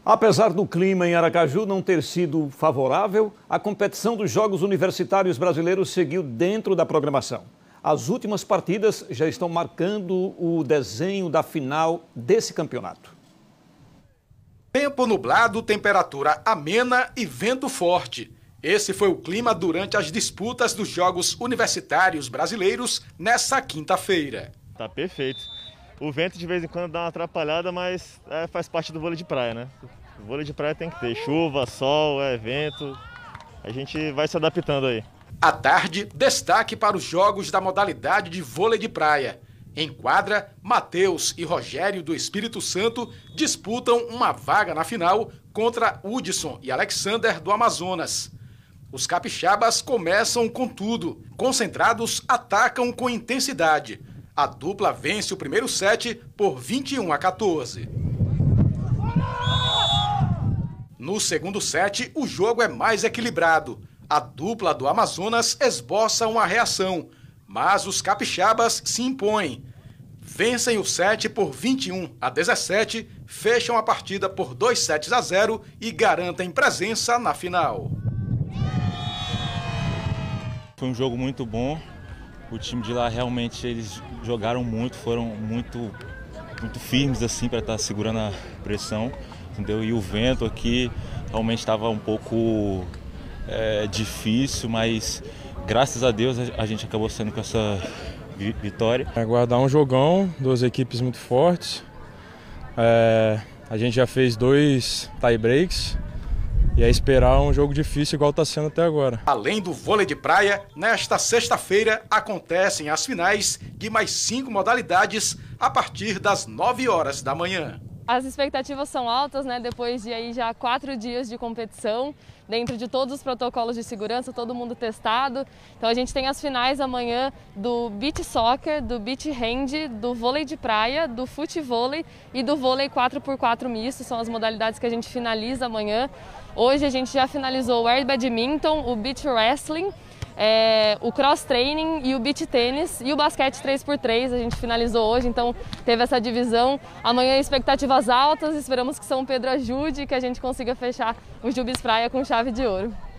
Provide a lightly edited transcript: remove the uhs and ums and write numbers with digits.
Apesar do clima em Aracaju não ter sido favorável, a competição dos Jogos Universitários Brasileiros seguiu dentro da programação. As últimas partidas já estão marcando o desenho da final desse campeonato. Tempo nublado, temperatura amena e vento forte. Esse foi o clima durante as disputas dos Jogos Universitários Brasileiros nessa quinta-feira. Tá perfeito. O vento de vez em quando dá uma atrapalhada, mas faz parte do vôlei de praia, né? O vôlei de praia tem que ter chuva, sol, vento. A gente vai se adaptando aí. À tarde, destaque para os jogos da modalidade de vôlei de praia. Em quadra, Matheus e Rogério do Espírito Santo disputam uma vaga na final contra Hudson e Alexander do Amazonas. Os capixabas começam com tudo. Concentrados, atacam com intensidade. A dupla vence o primeiro set por 21-14. No segundo set, o jogo é mais equilibrado. A dupla do Amazonas esboça uma reação, mas os capixabas se impõem. Vencem o set por 21-17, fecham a partida por 2-0 e garantem presença na final. Foi um jogo muito bom. O time de lá realmente eles jogaram muito, foram muito firmes assim para estar segurando a pressão, entendeu? E o vento aqui realmente estava um pouco difícil, mas graças a Deus a gente acabou saindo com essa vitória. Aguardar um jogão, duas equipes muito fortes. A gente já fez 2 tie breaks. E é esperar um jogo difícil igual está sendo até agora. Além do vôlei de praia, nesta sexta-feira acontecem as finais de mais 5 modalidades a partir das 9 horas da manhã. As expectativas são altas, né? Depois de aí já 4 dias de competição, dentro de todos os protocolos de segurança, todo mundo testado. Então a gente tem as finais amanhã do beach soccer, do beach hand, do vôlei de praia, do futevôlei e do vôlei 4x4 misto. São as modalidades que a gente finaliza amanhã. Hoje a gente já finalizou o air badminton, o beach wrestling, o cross training e o beach tênis e o basquete 3x3 a gente finalizou hoje, então teve essa divisão. Amanhã expectativas altas, esperamos que São Pedro ajude e que a gente consiga fechar o Jubes Praia com chave de ouro.